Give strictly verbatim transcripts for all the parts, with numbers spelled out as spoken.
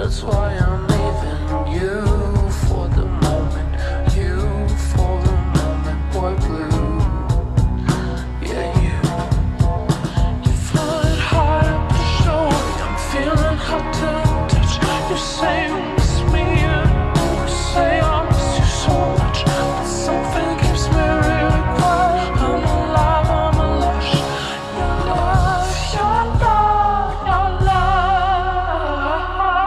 That's why I'm leaving you for the moment, you for the moment, boy blue. Yeah, you. You flying hard up the shore, I'm feeling hot to touch. You say you miss me, you say I miss you so much, but something keeps me really quiet. I'm alive, I'm a lush. Your love, your love, your love.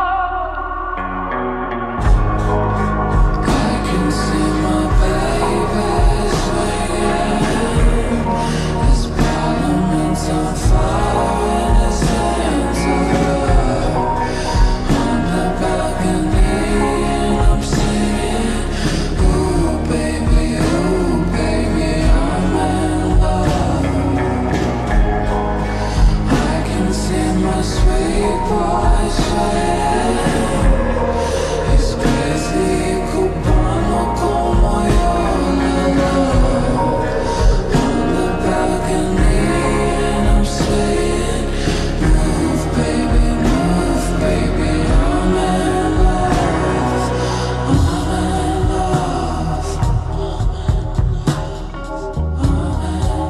I can see my baby swinging. His parliament's on fire and his hands are up. On the balcony and I'm singing, ooh baby, ooh baby, I'm in love. I can see my sweet boy swaying. He's crazy, cubano como yo, lana. On the balcony and I'm saying, move baby, move baby, I'm in love. I'm in love. I'm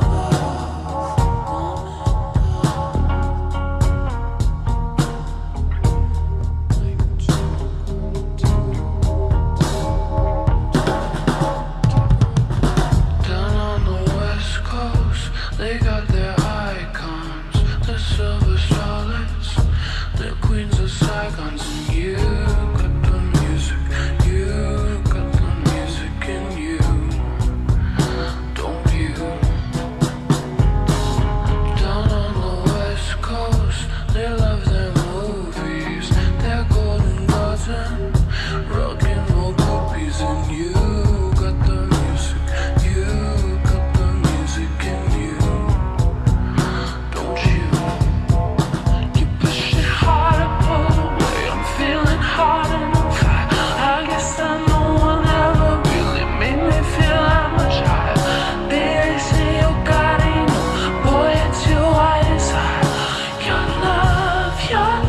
Down on the west coast, they got their icons, the silver starlets, the queens of Saigons, and you got the music, you got the music in you, don't you? Down on the west coast, they love their movies, their golden garden, rock and roll groupies, and you got the music, you got the music in you, don't you? You push it hard, I pull away, I'm feeling hot and on fire. I guess that no one ever really made me feel that much higher. They say you got it, boy, it's your white desire. Your love, your